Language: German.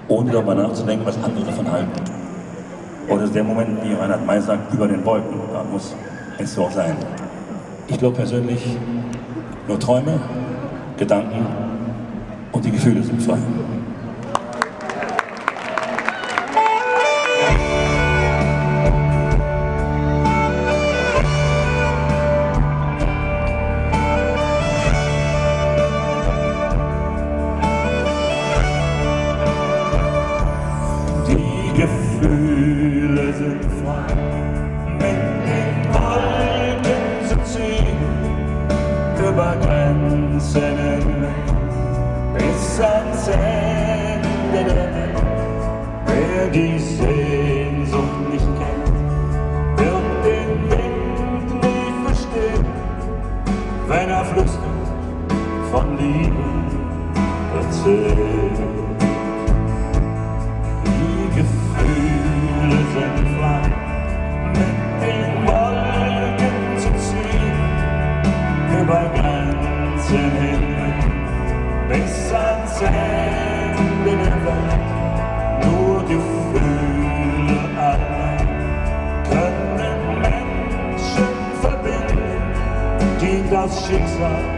ohne darüber nachzudenken, was andere davon halten. Und das ist der Moment, wie Reinhard May sagt, über den Wolken, da muss es so auch sein. Ich glaube persönlich, nur Träume, Gedanken und die Gefühle sind frei. Gefühle sind frei, mit den Wolken zu ziehen, über Grenzen hinweg, bis ans Ende der Welt. Wer die Sehnsucht nicht kennt, wird den Wind nie verstehen, wenn er flüstert von Liebe erzählt. Gefühle sind frei, mit den Wolken zu ziehen, über Grenzen hinweg, bis ans Ende der Welt. Nur Gefühle allein können Menschen verbinden, die das Schicksal